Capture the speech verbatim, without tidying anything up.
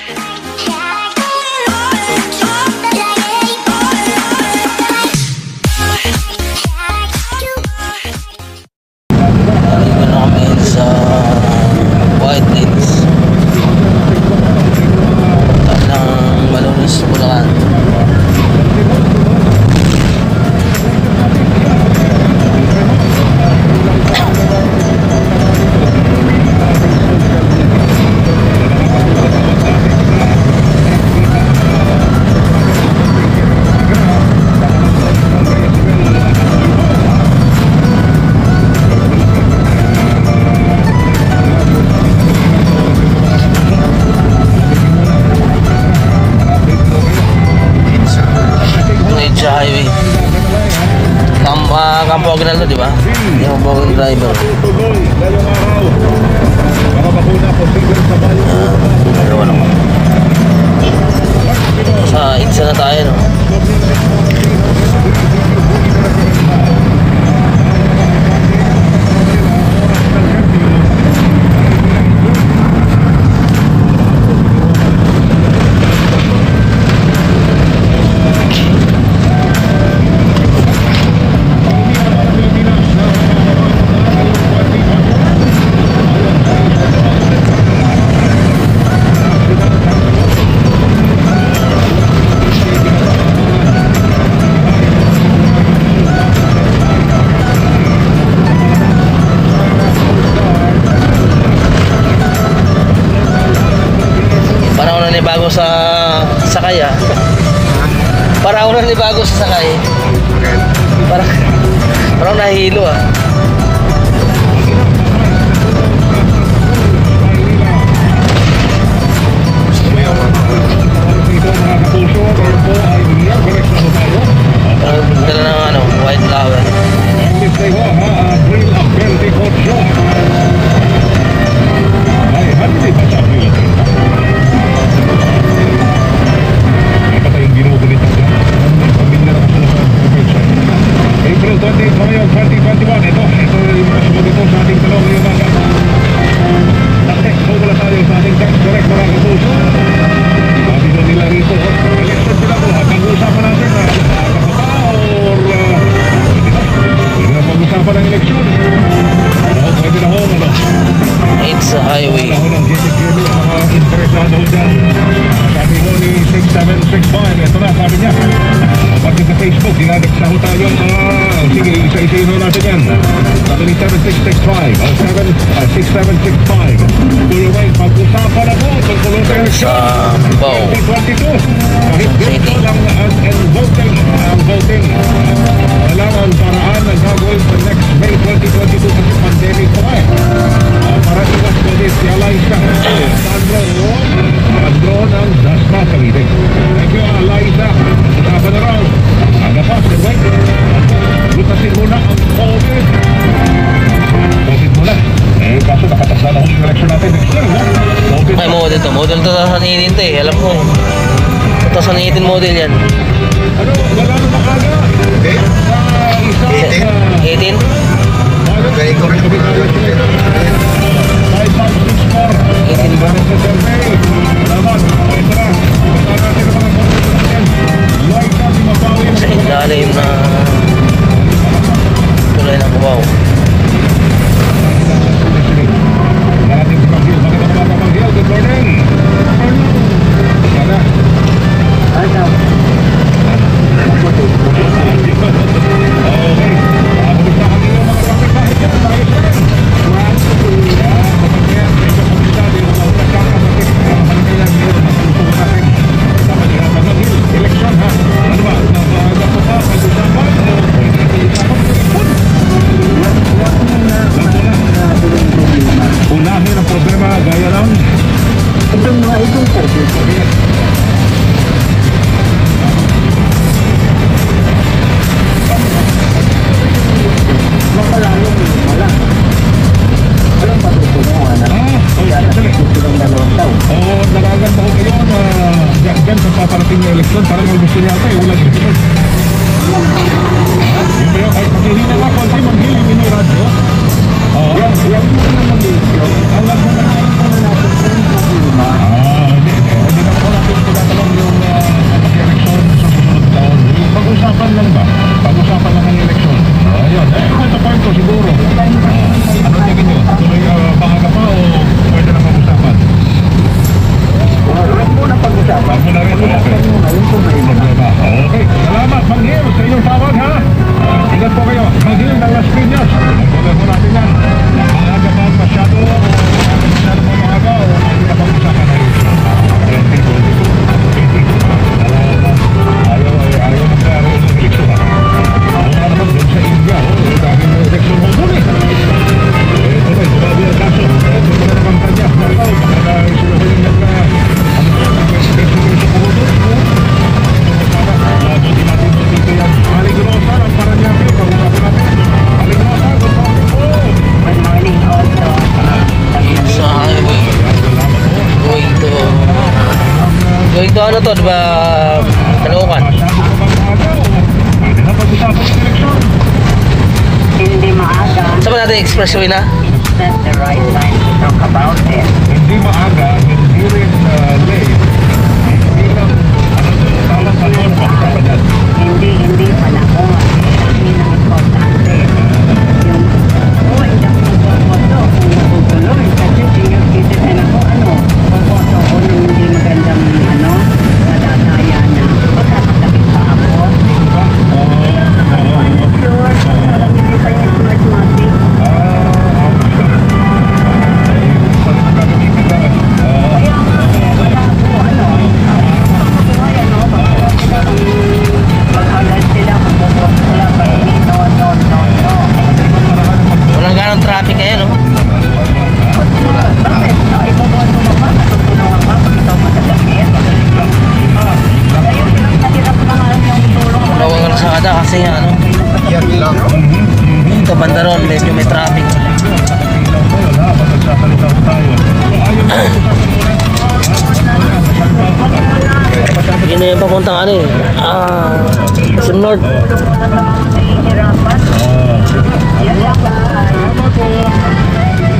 Kampo Aguinaldo, di ba? Yung bawang driver. Dalawa naman. Sa Itza na tayo, no? Bago sa sakay, ah. Parang ako nanibago sa sakay. Parang parang nahilo, ah. Dala ng ano, white flower. April twentieth, twenty twenty-one. Ito, ito yung masunod ito sa ating talong ngayong mga. Taktek, so wala tayo sa ating tax direct mga kapuso. Sabi na nila rito, election sila po. At pag-uusapan natin na kapata or pwede na pag-uusapan ng election. Oo, pwede na ho, ano? It's a highway. Ako ng gilid-gilid ang mga interesado dyan. Sabi mo ni six seven six five, ito na, sabi niya. Pati sa Facebook, dinadik sa ho tayo ang mga, sige, isa-isayin ho natin yan. Sabi ni seven six six five, o six seven six five. Tuloy, pag-usapan na po, tungkol sa election. twenty twenty-two. Kahit ganito lang ang voting, ang voting. Kailangan paraan ang gagawin sa next May twenty twenty-two kasi pandemic po eh. Para iwas ko din si Eliza Sandro Sandro ng Dasma Cavite. Thank you, Eliza. Dapat na raw agapas, right? Lutasin muna ang COVID. COVID muna. Eh, kaso nakatasla na yung election natin next year, no? COVID. Ay, model to. Model to twenty eighteen to eh. Alam ko. twenty eighteen model yan. Ano? Wala na makaga. Eh? Sa isa sa... eighteen? Very correct. eighteen ba? Sa ilalim na tulay ng Cubao. Good morning. Unahin ang problema gaya lang itong mga itong COVID. Makalalong wala. Alam ba ito mo, anak? Ah, kaya nagsusunod ng dalawang taon. Oo, nagaganda ko kayo na dyan sa paparating na eleksyon. Parang may gusto niya ito eh, ulang ito. Yun ba yun? Ay, maghihina ka, konti maghiling ino radyo. Oo. Yan, yan mo na mag-eleksyon. Alam mo na ngayon kung natin kung problema. Ah, hindi. Dito ano to, di ba? Caloocan. Masyado pa bang maaga o pwede na pag-usapan ng eleksyon? Hindi maaga. Saan ba natin expressway na? That's the right time to talk about it. Hindi maaga, hindi rin uh, late. Hindi lang, ano, salang panahon pag-usapan yan. Hindi, hindi panahon. Hindi na importante. Yung, oh, hindi ako magboboto kung maguguloy. Kasi senior citizen ako, ano, boboto ko yung hindi magandang, ano, madadaya na. Magkakasakit pa ako. Sure, parang hindi pa yung smart-matic. Kaya, wala ako, ano, buhay, ano, mag-alert sila, magboboto sila, pero hindi, no, no, no, no. Walang ganong traffic ngayon, no? Bakit? No, iboboto mo ba? Natutulungan ka pag ikaw masasakit? Ayun, hirap na nga yung tulong. Wala ka sa kada kasi nga, ano? Yan lang. Ito, banda ron, medyo may traffic. Wala, magsasalita ko tayo. Ayaw mo Yun na yung papuntang ano eh. Ah, Sim North. Nahihirapan. Yan lang ba?